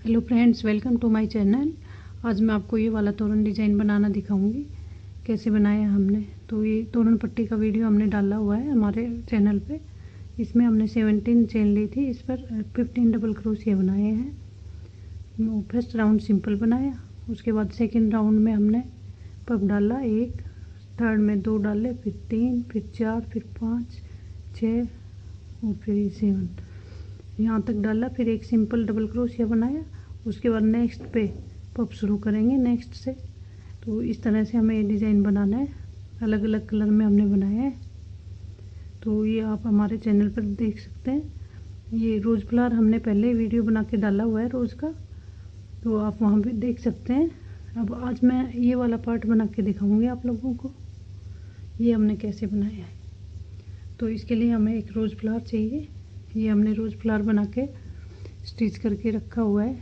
Hello friends, welcome to my channel. आज मैं आपको ये वाला तोरण डिज़ाइन बनाना दिखाऊंगी कैसे बनाया हमने। तो ये तोरण पट्टी का वीडियो हमने डाला हुआ है हमारे चैनल पे। इसमें हमने 17 चेन ली थी, इस पर 15 डबल क्रोशिया बनाए हैं। फर्स्ट राउंड सिंपल बनाया, उसके बाद सेकेंड राउंड में हमने पफ डाला एक, थर्ड में 2 डाले, फिर 3, फिर 4, फिर 5, 6 और फिर 7 यहाँ तक डाला। फिर एक सिंपल डबल क्रोशिया बनाया, उसके बाद नेक्स्ट पे पफ शुरू करेंगे नेक्स्ट से। तो इस तरह से हमें ये डिज़ाइन बनाना है, अलग अलग कलर में हमने बनाया है। तो ये आप हमारे चैनल पर देख सकते हैं। ये रोज़ फ्लावर हमने पहले वीडियो बना के डाला हुआ है रोज़ का, तो आप वहाँ पे देख सकते हैं। अब आज मैं ये वाला पार्ट बना के दिखाऊंगी आप लोगों को, ये हमने कैसे बनाया है। तो इसके लिए हमें एक रोज़ फ्लावर चाहिए। ये हमने रोज़ फ्लावर बना के स्टिच करके रखा हुआ है।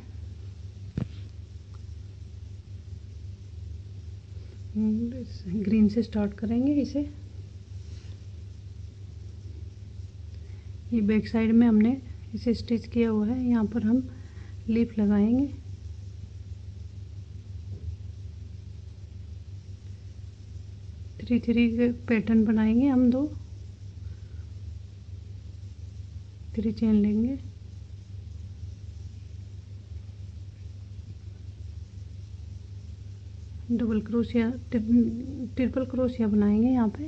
ग्रीन से स्टार्ट करेंगे इसे। ये बैक साइड में हमने इसे स्टिच किया हुआ है, यहाँ पर हम लीफ लगाएंगे। थ्री थ्री के पैटर्न बनाएंगे हम, 2 3 चेन लेंगे, डबल क्रोशिया ट्रिपल क्रोशिया बनाएंगे यहाँ पे।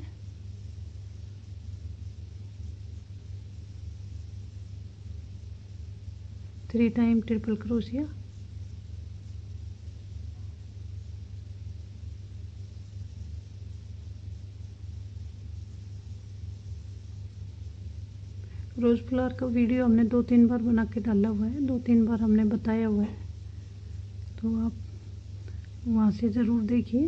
Three time triple crochet, rose flower का वीडियो हमने 2-3 बार बना के डाला हुआ है, 2-3 बार हमने बताया हुआ है, तो आप वहाँ से ज़रूर देखिए।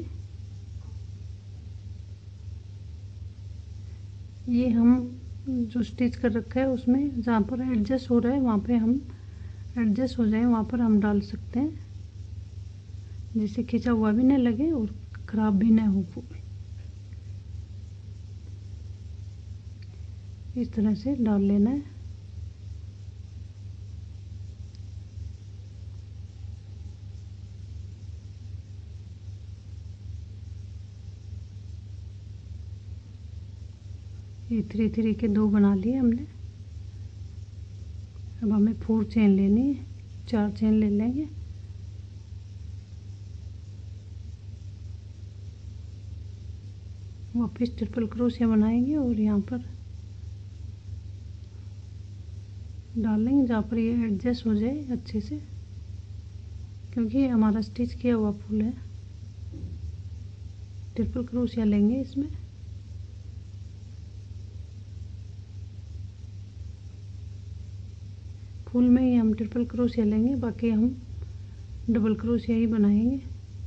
ये हम जो स्टिच कर रखा है उसमें जहाँ पर एडजस्ट हो रहा है वहाँ पे हम एडजस्ट हो जाए वहाँ पर हम डाल सकते हैं, जिससे खिंचा हुआ भी न लगे और ख़राब भी न हो फूल। इस तरह से डाल लेना है। ये 3-3 के 2 बना लिए हमने। अब हमें 4 चेन लेनी है, 4 चेन ले लेंगे। वापस ट्रिपल क्रोशिया बनाएंगे और यहाँ पर डालेंगे जहाँ पर ये एडजस्ट हो जाए अच्छे से, क्योंकि ये हमारा स्टिच किया हुआ फूल है। ट्रिपल क्रोशिया लेंगे इसमें। फूल में ही हम ट्रिपल क्रोशिया लेंगे, बाकी हम डबल क्रोशिया ही बनाएंगे।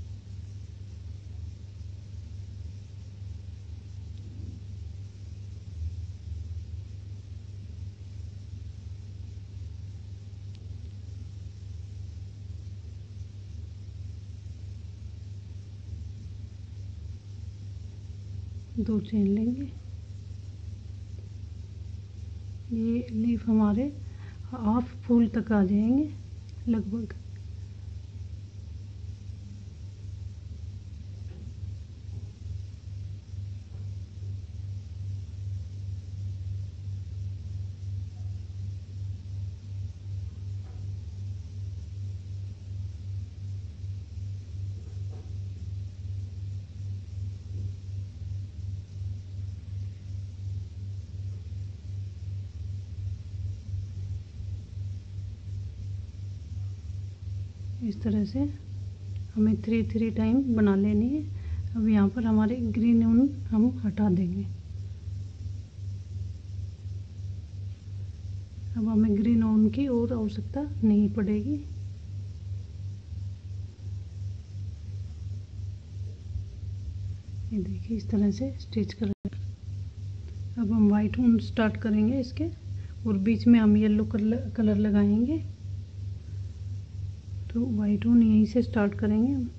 दो चेन लेंगे। ये लीफ हमारे हाफ फूल तक आ जाएंगे लगभग। इस तरह से हमें 3-3 टाइम बना लेनी है। अब यहाँ पर हमारे ग्रीन ऊन हम हटा देंगे। अब हमें ग्रीन ऊन की और आवश्यकता नहीं पड़ेगी। ये देखिए इस तरह से स्टिच कर। अब हम वाइट ऊन स्टार्ट करेंगे इसके, और बीच में हम येलो कलर लगाएंगे। तो वाइट ऊन यहीं से स्टार्ट करेंगे हम।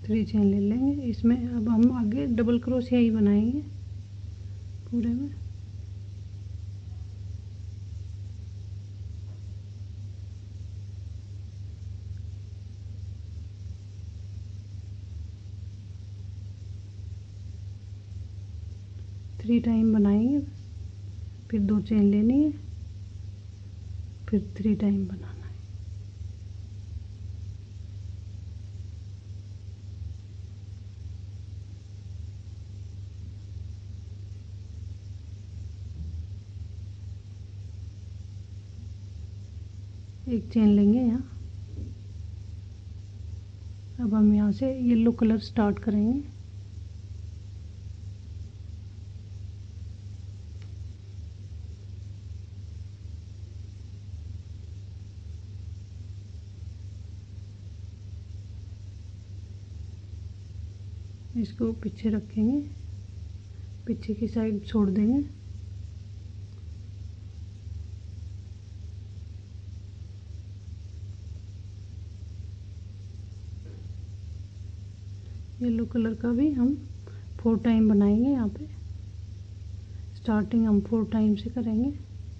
3 चेन ले लेंगे। इसमें अब हम आगे डबल क्रोशिया ही बनाएंगे पूरे में। थ्री टाइम बनाएंगे, फिर 2 चेन लेनी है, फिर 3 टाइम बनाना है। एक चेन लेंगे यहाँ। अब हम यहाँ से येलो कलर स्टार्ट करेंगे। इसको पीछे रखेंगे, पीछे की साइड छोड़ देंगे। येलो कलर का भी हम 4 टाइम बनाएंगे। यहाँ पे स्टार्टिंग हम 4 टाइम से करेंगे।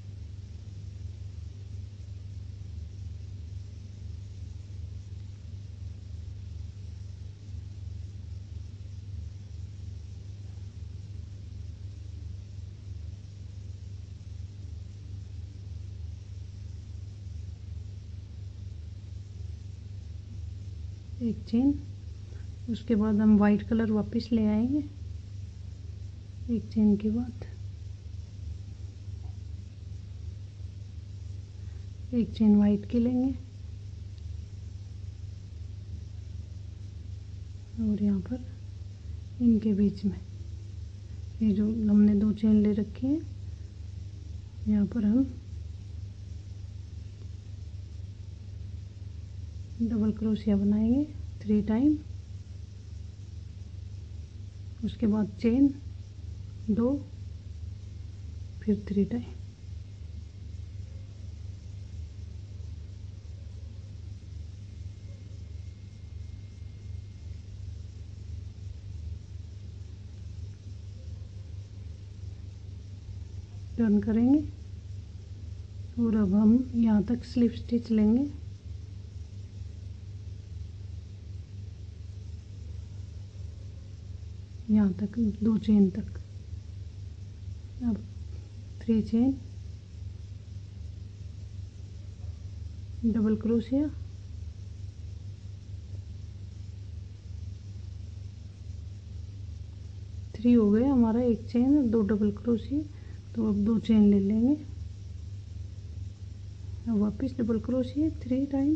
एक चेन, उसके बाद हम वाइट कलर वापस ले आएंगे। एक चेन के बाद एक चेन वाइट की लेंगे और यहाँ पर इनके बीच में ये जो हमने 2 चेन ले रखी है, यहाँ पर हम डबल क्रोशिया बनाएंगे 3 टाइम। उसके बाद चेन 2, फिर 3 टाइम। टर्न करेंगे और अब हम यहाँ तक स्लिप स्टिच लेंगे। यहाँ तक 2 चेन तक। अब 3 चेन, डबल क्रोशिया, थ्री हो गए हमारा। एक चेन और 2 डबल क्रोशिया। तो अब 2 चेन ले लेंगे, अब वापस डबल क्रोशिया 3 टाइम।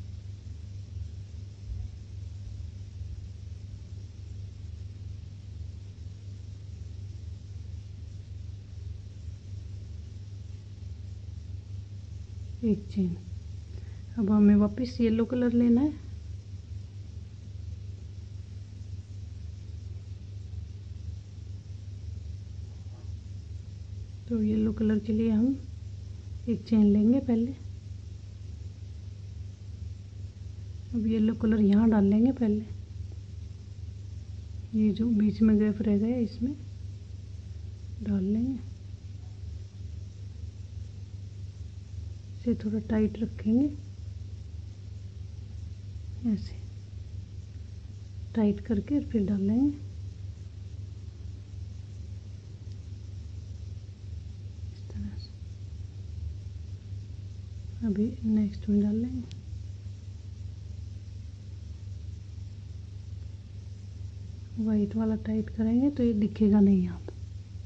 एक चेन। अब हमें वापस येलो कलर लेना है। तो येलो कलर के लिए हम एक चेन लेंगे पहले। अब येलो कलर यहाँ डाल लेंगे पहले, ये जो बीच में गैप रह गया इसमें डाल लेंगे। इसे थोड़ा टाइट रखेंगे, ऐसे टाइट करके फिर डाल लेंगे इस तरह से। अभी नेक्स्ट में डाल लेंगे। वाइट वाला टाइट करेंगे तो ये दिखेगा नहीं यहाँ पे।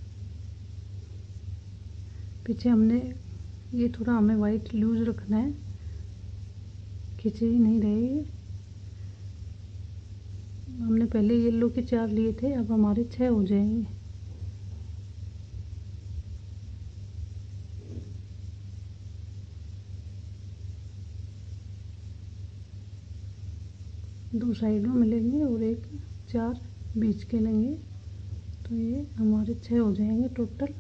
पीछे हमने ये थोड़ा हमें वाइट लूज रखना है, खींचे ही नहीं रहे। हमने पहले येलो के 4 लिए थे, अब हमारे 6 हो जाएंगे। दो साइडों में लेंगे और एक 4 बीच के लेंगे, तो ये हमारे 6 हो जाएंगे टोटल।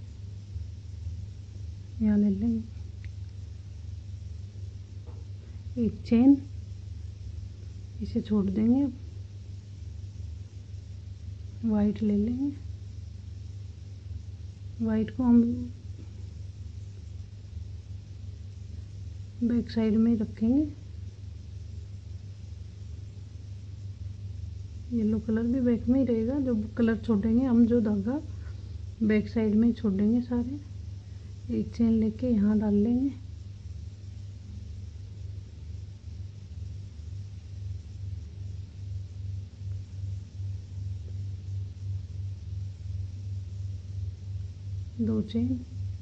यहाँ ले लेंगे एक चेन, इसे छोड़ देंगे। अब वाइट ले लेंगे, वाइट को हम बैक साइड में रखेंगे। येलो कलर भी बैक में ही रहेगा, जो कलर छोड़ेंगे हम, जो धागा बैक साइड में छोड़ेंगे सारे। एक चेन लेके यहाँ डाल लेंगे, दो चेन,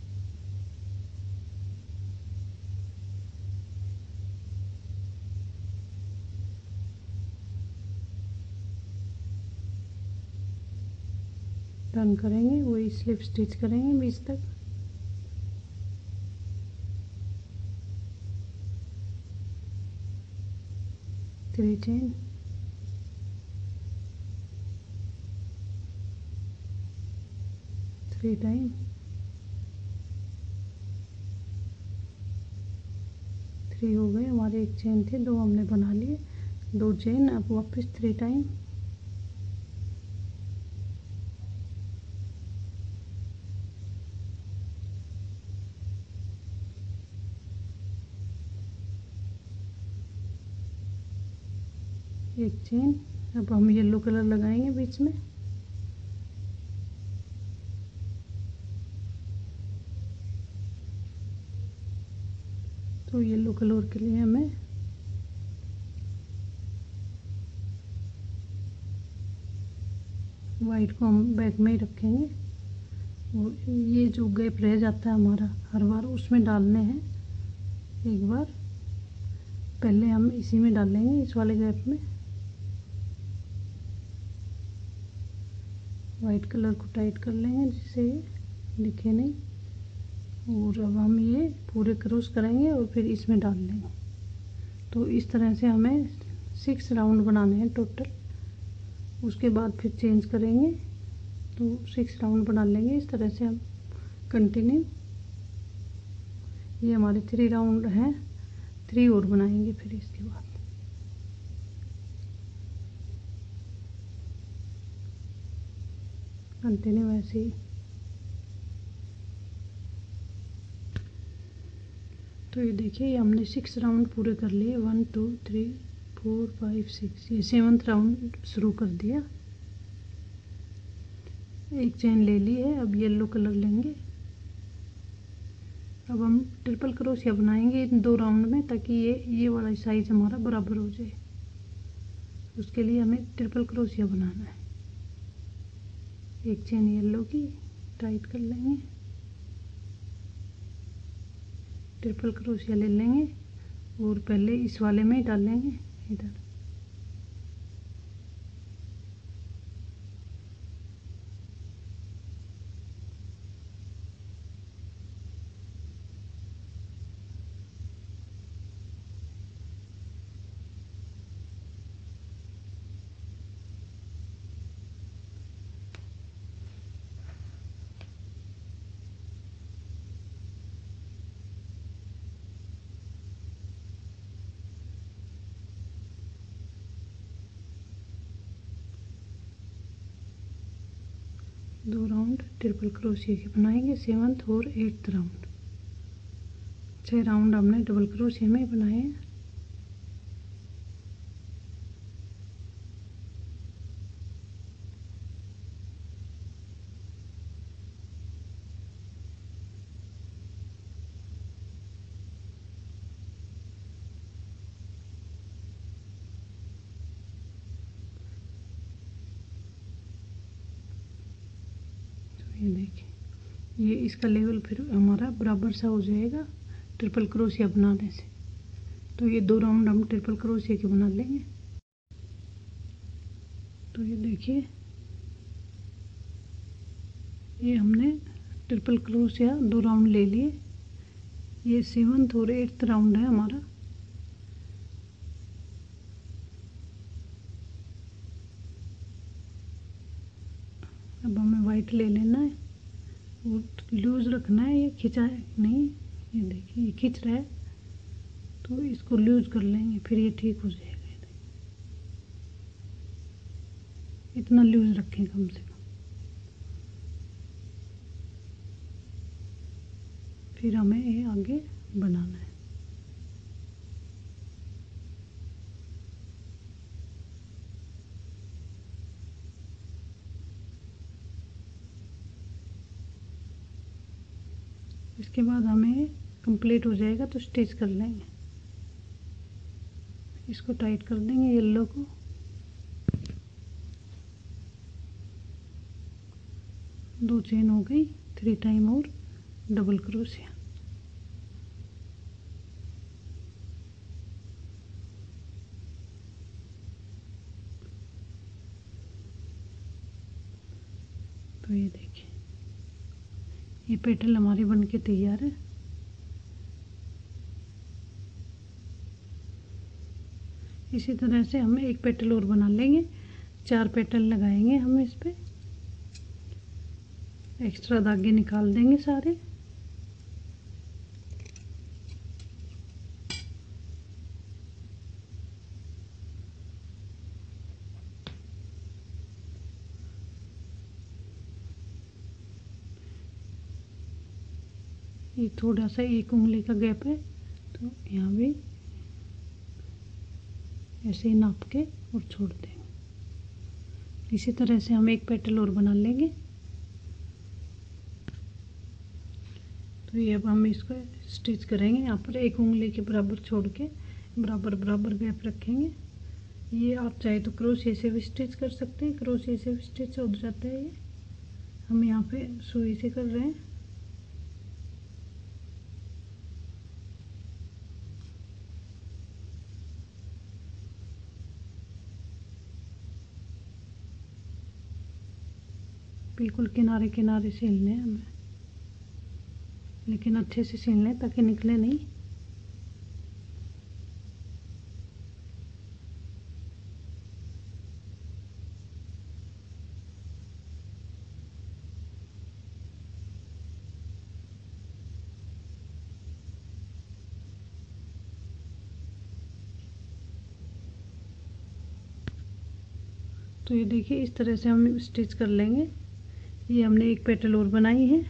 टर्न करेंगे, वही स्लिप स्टिच करेंगे बीच तक। Three chain, three time, three हो गए हमारे। एक चेन थे, दो हमने बना लिए, दो चेन। अब वापस थ्री टाइम, एक चेन। अब हम येलो कलर लगाएंगे बीच में, तो येलो कलर के लिए हमें वाइट को हम बैक में ही रखेंगे। और ये जो गैप रह जाता है हमारा हर बार, उसमें डालने हैं। एक बार पहले हम इसी में डालेंगे, इस वाले गैप में। वाइट कलर को टाइट कर लेंगे जिससे ये दिखे नहीं। और अब हम ये पूरे क्रॉस करेंगे और फिर इसमें डाल लेंगे। तो इस तरह से हमें 6 राउंड बनाने हैं टोटल। उसके बाद फिर चेंज करेंगे, तो 6 राउंड बना लेंगे। इस तरह से हम कंटिन्यू, ये हमारे 3 राउंड हैं, 3 और बनाएंगे फिर इसके बाद। कंटिन्यू ऐसे ही। तो ये देखिए, ये हमने 6 राउंड पूरे कर लिए। 1 2 3 4 5 6, ये 7th राउंड शुरू कर दिया। एक चेन ले ली है। अब येलो कलर लेंगे। अब हम ट्रिपल क्रोशिया बनाएंगे इन 2 राउंड में, ताकि ये वाला साइज हमारा बराबर हो जाए। उसके लिए हमें ट्रिपल क्रोशिया बनाना है। एक चेन येलो की टाइट कर लेंगे, ट्रिपल क्रोशिया ले लेंगे और पहले इस वाले में ही डालेंगे इधर। दो राउंड ट्रिपल क्रोशिया के बनाएंगे, 7th और 8th राउंड। 6 राउंड हमने डबल क्रोशिया में बनाए हैं। ये देखिए, ये इसका लेवल फिर हमारा बराबर सा हो जाएगा ट्रिपल क्रोशिया बनाने से। तो ये 2 राउंड हम ट्रिपल क्रोशिया के बना लेंगे। तो ये देखिए, ये हमने ट्रिपल क्रोशिया 2 राउंड ले लिए। ये 7th और 8th राउंड है हमारा। अब हमें वाइट ले लेना है और लूज रखना है, ये खिंचा है नहीं। ये देखिए, ये खिंच रहा है, तो इसको लूज कर लेंगे, फिर ये ठीक हो जाएगा। इतना लूज रखें कम से कम। फिर हमें ये आगे बनाना है। इसके बाद हमें कंप्लीट हो जाएगा तो स्टिच कर लेंगे। इसको टाइट कर देंगे येलो को। दो चेन हो गई, 3 टाइम और डबल क्रोशिया। तो ये देखिए, ये पेटल हमारी बनके तैयार है। इसी तरह से हम एक पेटल और बना लेंगे। 4 पेटल लगाएंगे हम इस पे। एक्स्ट्रा धागे निकाल देंगे सारे। ये थोड़ा सा 1 उंगली का गैप है, तो यहाँ भी ऐसे ही नाप के और छोड़ देंगे। इसी तरह से हम एक पेटल और बना लेंगे। तो ये अब हम इसको स्टिच करेंगे। यहाँ पर 1 उंगली के बराबर छोड़ के बराबर बराबर गैप रखेंगे। ये आप चाहे तो क्रोशिया से भी स्टिच कर सकते हैं, क्रोशिया से भी स्टिच हो जाता है। ये हम यहाँ पे सुई से कर रहे हैं। बिल्कुल किनारे किनारे सिलने हैं हमें, लेकिन अच्छे से सिल लें ताकि निकले नहीं। तो ये देखिए, इस तरह से हम स्टिच कर लेंगे। ये हमने एक पेटल और बनाई है,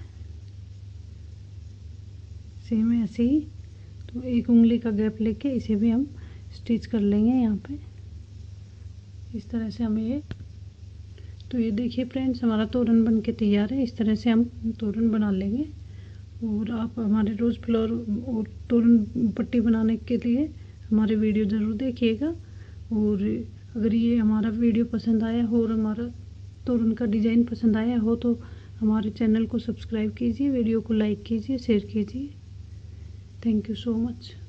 सेम है ऐसे ही। तो 1 उंगली का गैप लेके इसे भी हम स्टिच कर लेंगे यहाँ पे। इस तरह से हमें ये, तो ये देखिए फ्रेंड्स, हमारा तोरण बन के तैयार है। इस तरह से हम तोरण बना लेंगे। और आप हमारे रोज़ फ्लावर और तोरण पट्टी बनाने के लिए हमारे वीडियो ज़रूर देखिएगा। और अगर ये हमारा वीडियो पसंद आया हो और हमारा तोरण का डिज़ाइन पसंद आया हो तो हमारे चैनल को सब्सक्राइब कीजिए, वीडियो को लाइक कीजिए, शेयर कीजिए। Thank you so much.